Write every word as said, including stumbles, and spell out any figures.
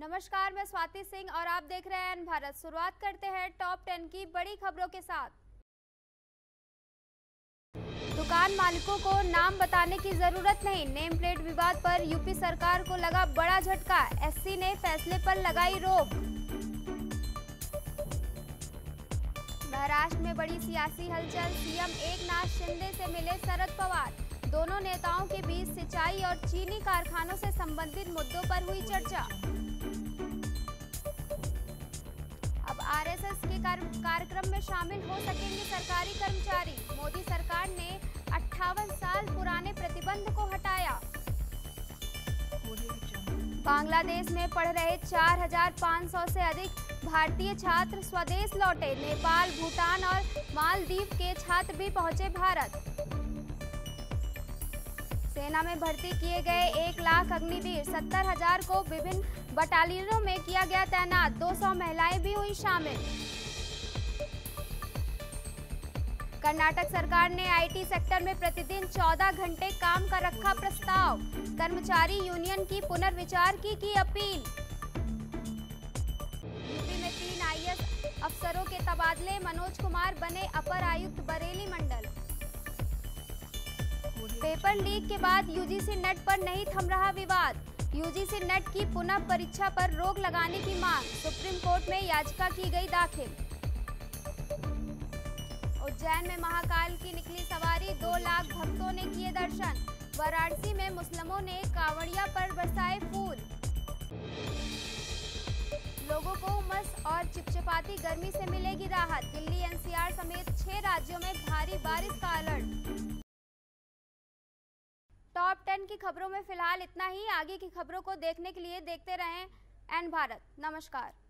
नमस्कार, मैं स्वाति सिंह और आप देख रहे हैं एन भारत। शुरुआत करते हैं टॉप टेन की बड़ी खबरों के साथ। दुकान मालिकों को नाम बताने की जरूरत नहीं, नेम प्लेट विवाद पर यूपी सरकार को लगा बड़ा झटका, एससी ने फैसले पर लगाई रोक। महाराष्ट्र में बड़ी सियासी हलचल, सीएम एकनाथ शिंदे से मिले शरद पवार। दोनों नेताओं के बीच सिंचाई और चीनी कारखानों से संबंधित मुद्दों पर हुई चर्चा। अब आरएसएस के कार्यक्रम में शामिल हो सकेंगे सरकारी कर्मचारी, मोदी सरकार ने अट्ठावन साल पुराने प्रतिबंध को हटाया। बांग्लादेश में पढ़ रहे चार हज़ार पाँच सौ से अधिक भारतीय छात्र स्वदेश लौटे, नेपाल, भूटान और मालदीव के छात्र भी पहुंचे भारत। सेना में भर्ती किए गए एक लाख अग्निवीर, सत्तर हजार को विभिन्न बटालियनों में किया गया तैनात, दो सौ महिलाएं भी हुई शामिल। कर्नाटक सरकार ने आईटी सेक्टर में प्रतिदिन चौदह घंटे काम का रखा प्रस्ताव, कर्मचारी यूनियन की पुनर्विचार की की अपील। यूपी में तीन आईएएस अफसरों के तबादले, मनोज कुमार बने अपर आयुक्त बरेली मंडल। पेपर लीक के बाद यूजीसी नेट पर नहीं थम रहा विवाद, यूजीसी नेट की पुनः परीक्षा पर रोक लगाने की मांग, सुप्रीम कोर्ट में याचिका की गई दाखिल। उज्जैन में महाकाल की निकली सवारी, दो लाख भक्तों ने किए दर्शन। वाराणसी में मुस्लिमों ने कांवड़िया पर बरसाए फूल। लोगों को उमस और चिपचिपाती गर्मी से मिलेगी राहत, दिल्ली एनसीआर समेत छह राज्यों में भारी बारिश का अलर्ट। टॉप टेन की खबरों में फिलहाल इतना ही। आगे की खबरों को देखने के लिए देखते रहें एन भारत। नमस्कार।